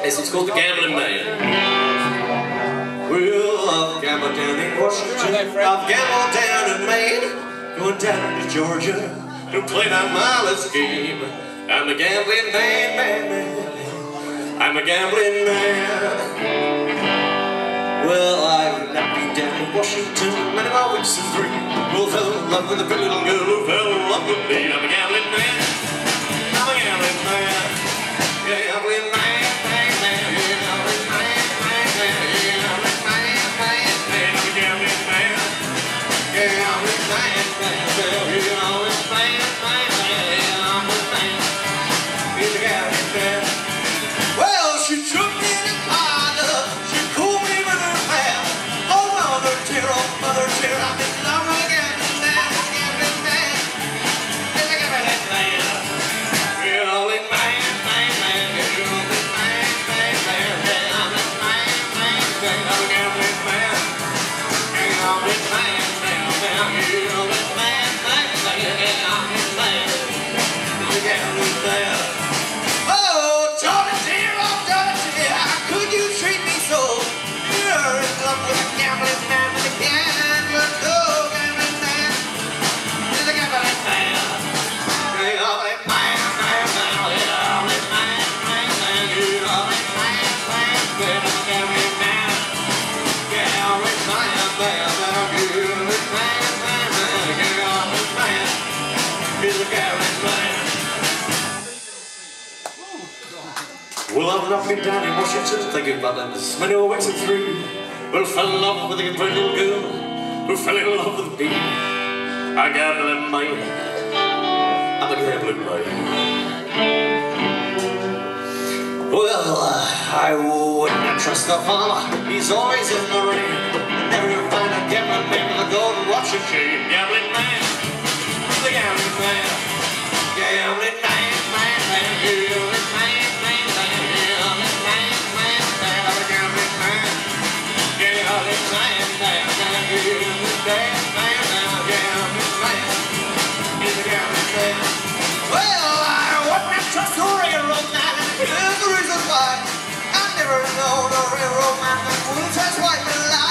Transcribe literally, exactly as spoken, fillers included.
Yes, it's called The Gambling Man. Well, I've gambled down in Washington, I've gambled down in Maine, going down to Georgia to play that mindless game. I'm a gambling man, man, man. I'm a gambling man. Well, I've not been down in Washington many more weeks than three. Well, fell in love with a pretty little girl who fell in love with me. I'm a gambling man. I'm a gambling man. Gambling man, man, man. Gambling man, man, man. Gambling man, man, man. I'm a gambling man. Gambling man, man, man. Gambling man, man, man. Gambling man. He's a gambling man. Well, she took me in the parlor. She cooled me with her hair. Oh, mother dear, oh, mother dear, I'm in love with a gambling man, a gambling man. He's a gambling man. Gambling man, man, man. Gambling man, man, man. Gambling man, man, man. I'm a gambling man. Gambling man, man, man. Gambling man, man, man. Gambling man. He's a gambling man. Oh, Johnny dear, oh, Johnny dear, how could you treat me so? You're in love with a gambling man, with a gambling, no gambling man. He's a gambling man. Gambling man, man, man. Gambling man, man, man. Gambling man, man, man. Gambling man. Gambling man, man, man. Gambling man, man, man. Gambling man. He's a gambling man. Well, I've not been down in Washington thinking about them as many old weeks and three. Well, fell in love with a pretty little girl who fell in love with me. A gambling man. I'm a gambling man. Well, uh, I wouldn't trust the farmer. He's always in the rain. Never find a gambling man with a golden watch and chain. Gambling man. The gambling man. Gambling man, man, man. Gambling man, man, man. Well, I wouldn't trust a railroad man. Here's the reason why. I've never known a railroad man that wouldn't trust white men.